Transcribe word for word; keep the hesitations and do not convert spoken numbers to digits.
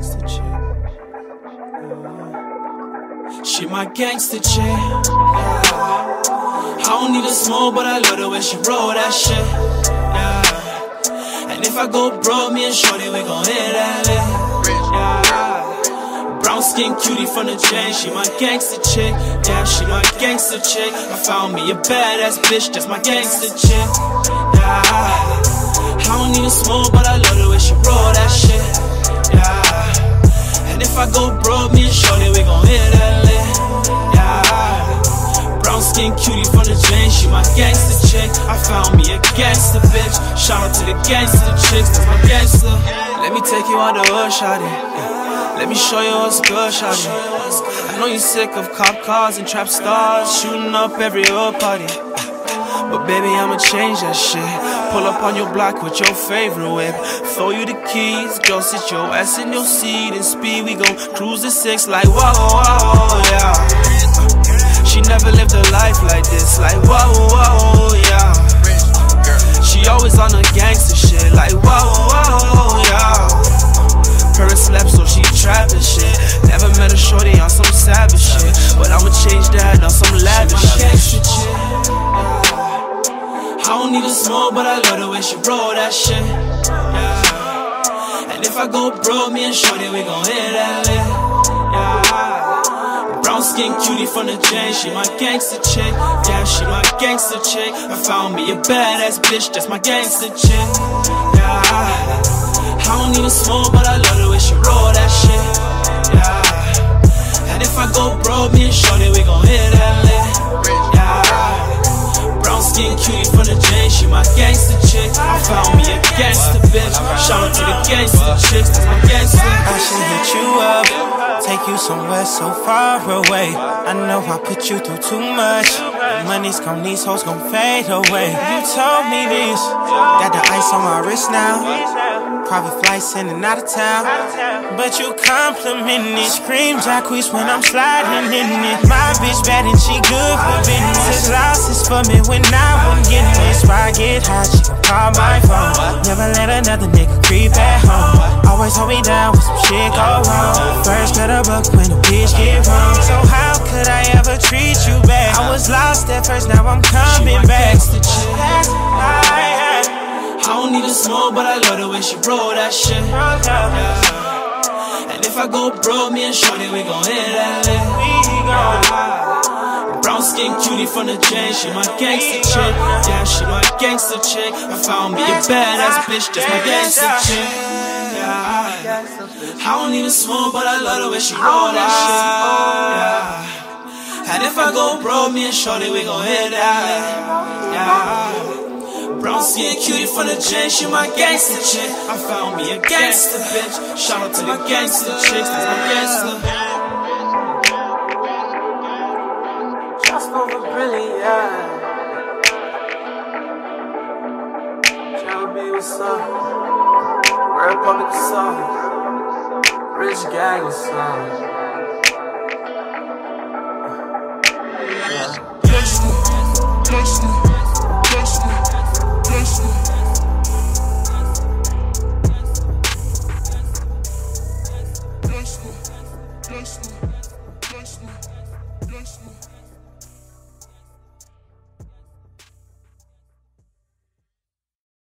gangsta chick. Uh, she my gangsta chick. Yeah. I don't need a smoke, but I love the way she roll that shit. Yeah. And if I go broke, me and Shorty, we gon' hit that lit. Yeah. Brown skin cutie from the chain, she my gangsta chick. Yeah, she my gangsta chick. I found me a badass bitch, that's my gangsta chick. Yeah. I don't need a smoke, but I love the way she roll that shit. Yeah. And if I go broke, me and Shorty, we gon' hit that lit. Yeah. Brown skin cutie from the chain, she my gangsta chick. I found me a gangsta bitch. Shout out to the gangsta chicks, that's my gangsta. Let me take you out the hood, shawty. Yeah. Let me show you what's good, shawty. I know you sick of cop cars and trap stars shooting up every hood party. But baby, I'ma change that shit. Pull up on your block with your favorite whip. Throw you the keys, go sit your ass in your seat and speed. We gon' cruise the six like whoa, whoa, yeah. She never lived a life like this, like whoa, whoa, yeah. She always on the gangster shit, like whoa, whoa, yeah. Her slap, so she trapping shit. Never met a shorty on some savage shit, but I'ma change that on some lavish shit. I don't need a smoke, but I love the way she roll that shit. Yeah. And if I go broke, me and Shorty, we gon' hit that lit. Yeah. Brown skin cutie from the chain, she my gangsta chick. Yeah, she my gangsta chick. I found me a badass bitch, that's my gangsta chick. Yeah. I don't need a smoke, but I love the way she roll that shit. Yeah. And if I go broke, me and Shorty, we gon' hit that lit. Yeah. Brown skin cutie from the chain, she my gangsta chick. I found me a gangsta bitch. Shout out to the gangsta chicks, that's my gangsta. I should hit you up, take you somewhere so far away. I know I put you through too much. Money's gone, these hoes gon' fade away. You told me this, got the ice on my wrist now. Private flights in and out of town, but you compliment it. Scream Jacquees when I'm sliding in it. My bitch bad and she good for business. Losses for me when I wasn't getting this. If I get hot, she gon' call my phone. Never let another nigga creep at home. Always hold me down when some shit go wrong. First cut a buck when a bitch get wrong. So how could I ever treat you bad? I was lost at first, now I'm coming back. I don't need a smoke, but I love the way she roll that shit. Yeah. And if I go broke, me and Shorty, we gon' hit that lit. Yeah. Brown skin cutie from the chain, she my gangsta chick. Yeah, she my gangsta chick. I found me a badass bitch, that's my gangsta chick. Yeah. I don't need a smoke, but I love the way she roll that shit. Yeah. And if I go broke, me and Shorty, we gon' hit that. Yeah. Brown skin cutie from the chain, she my gangsta chick. I found me a gangsta bitch. Shout out to the gangsta chicks, that's my gangsta. Just over brilliant. Tryna be what's up. Red Public what's up. Rich Gang what's up. Yeah. Gangsta, gangsta, gangsta. Gangsta, gangsta, gangsta, gangsta, gangsta.